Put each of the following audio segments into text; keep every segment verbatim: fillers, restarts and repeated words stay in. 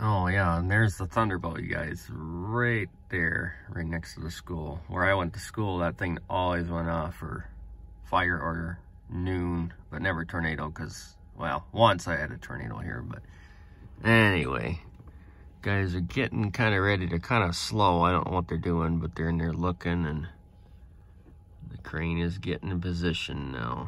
Oh yeah, and there's the Thunderbolt, you guys, right there, right next to the school. Where I went to school, that thing always went off for fire or noon, but never tornado, because, well, once I had a tornado here, but anyway. Guys are getting kind of ready to kind of slow. I don't know what they're doing, but they're in there looking, and the crane is getting in position now.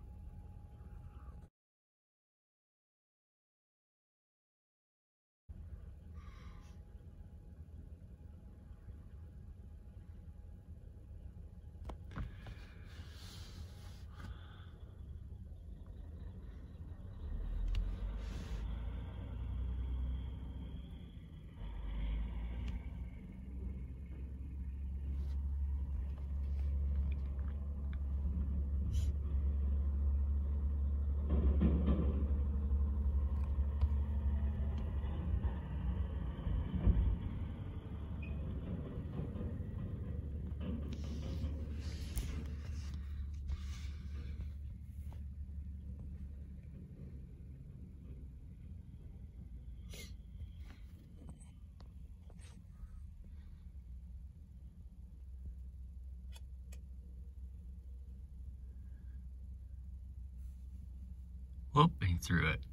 Whoop, he threw it.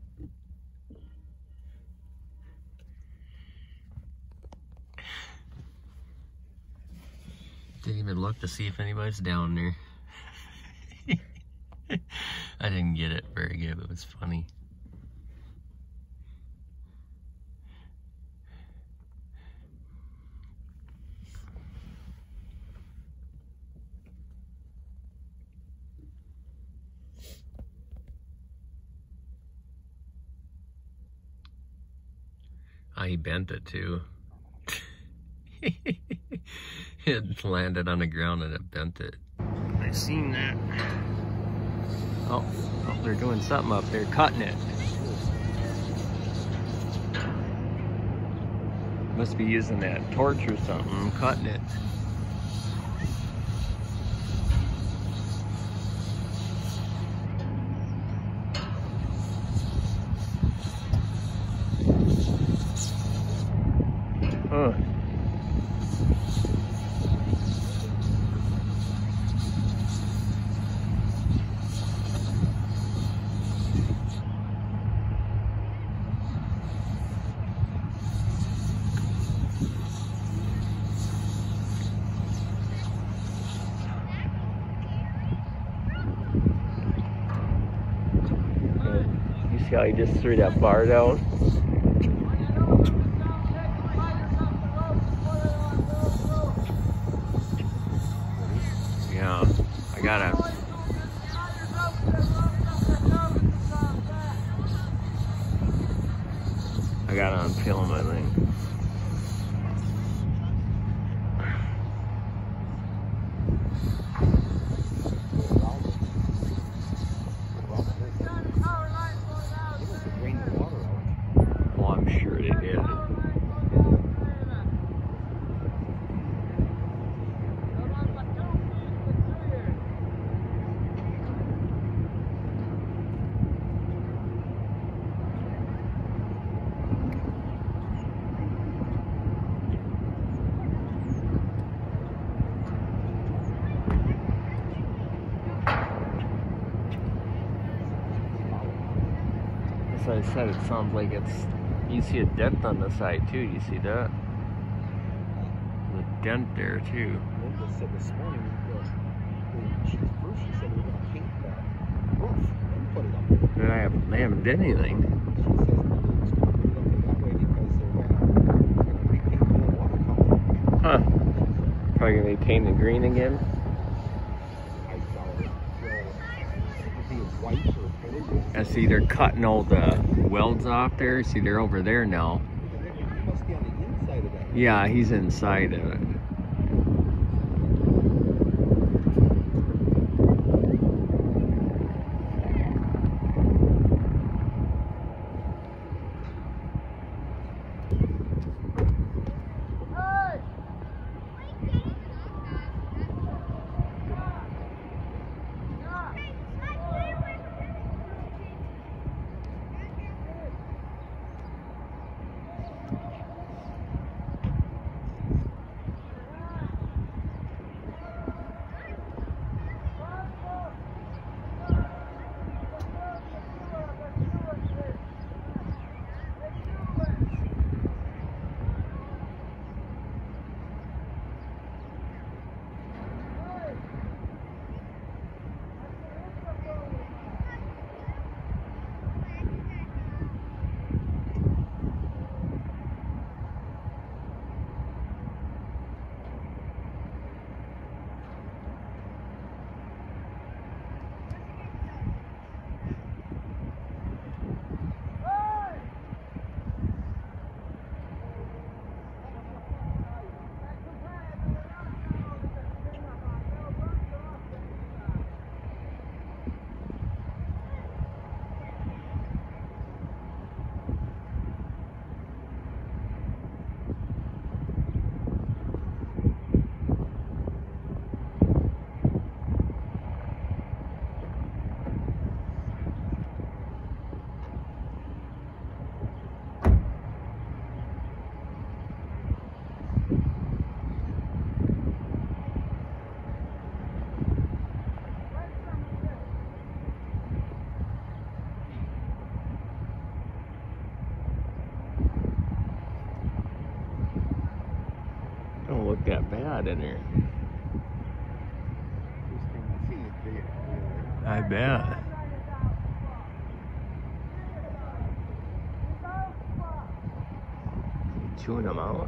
Didn't even look to see if anybody's down there. I didn't get it very good, but it was funny. Oh, he bent it too. It landed on the ground and it bent it. I seen that. Oh, oh, they're doing something up there, cutting it. Must be using that torch or something, cutting it. Huh. You see how he just threw that bar down? Yeah, I gotta. I gotta unpeel him, I think. Well, I'm sure they did. As I said, it sounds like it's, you see a dent on the side too, you see that? The dent there too. Linda said this morning that she, first she said we were going to paint that roof and put it up there. They haven't, they haven't done anything. She says that they were just going to put it up there that way because they're going to repaint the watercolor. Huh. Probably going to be painted green again. I doubt it. It'll be white or blue. I see they're cutting all the welds off there. See, they're over there now. He must be on the inside of that. Yeah, he's inside of it. look that bad in there. I bet. Chewing them out.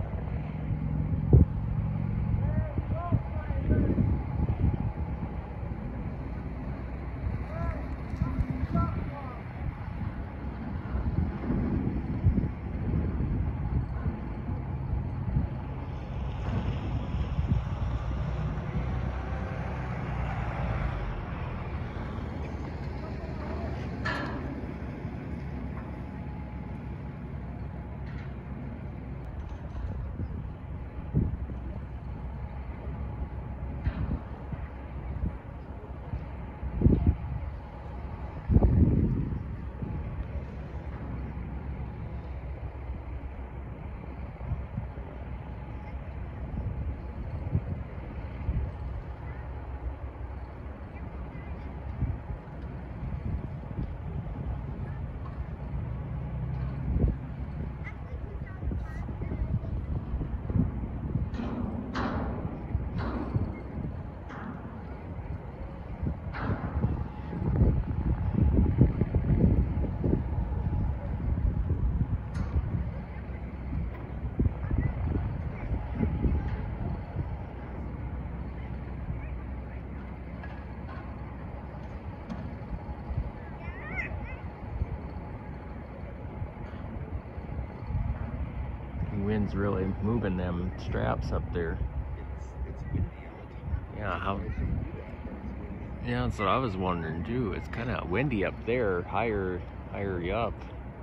Wind's really moving them straps up there. It's, it's windy out. Yeah, how? Why should we do that? It's windy. Yeah, that's what I was wondering too. It's kind of windy up there, higher, higher you up.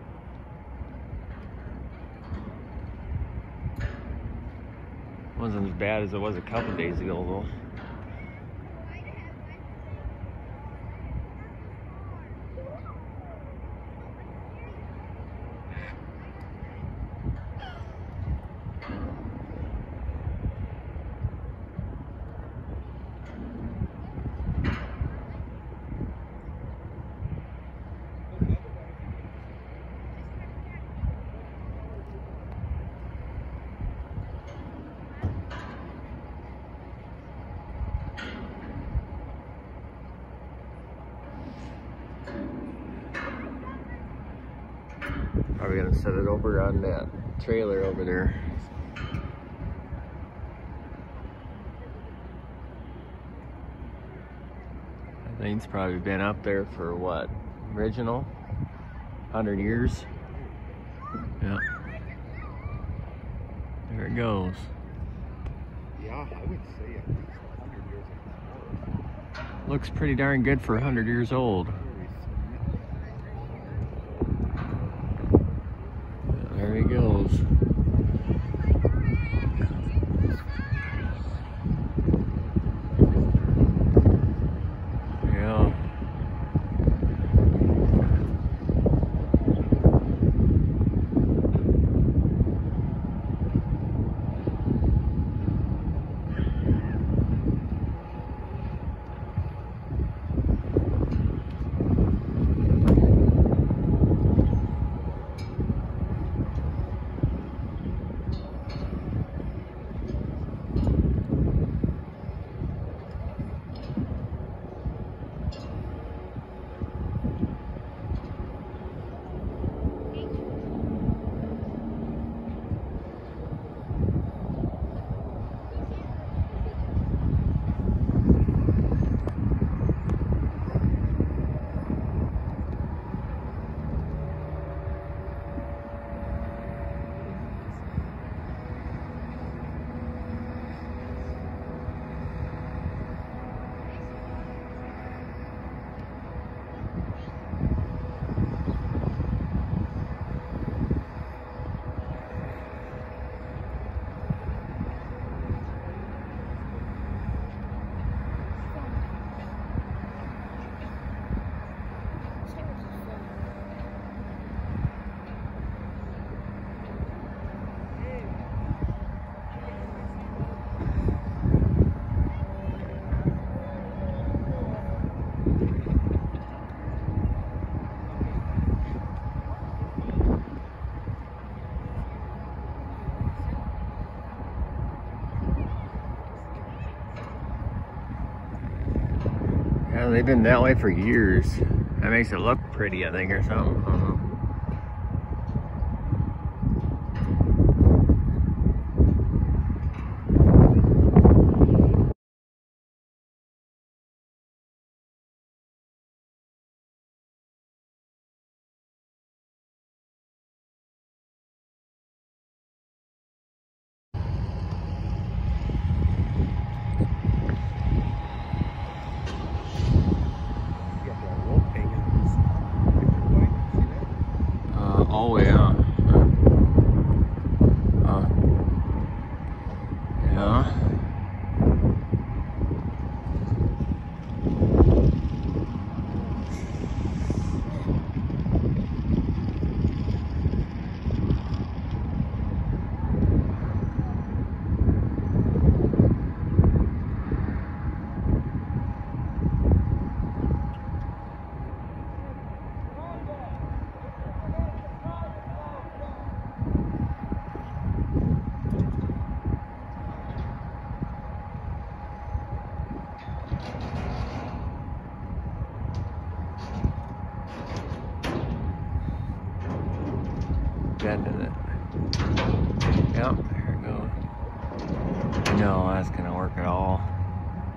Wasn't as bad as it was a couple days ago though. Probably gonna set it over on that trailer over there. I think it's probably been up there for what? Original? Hundred years? Yeah. There it goes. Yeah, I would say at least a hundred years at the most. Looks pretty darn good for a hundred years old. There he goes. Yeah. Yeah, they've been that way for years. That makes it look pretty, I think, or something. I don't know. All the way out. Uh, yeah. Bending it. Yep, there it goes. No, that's gonna work at all.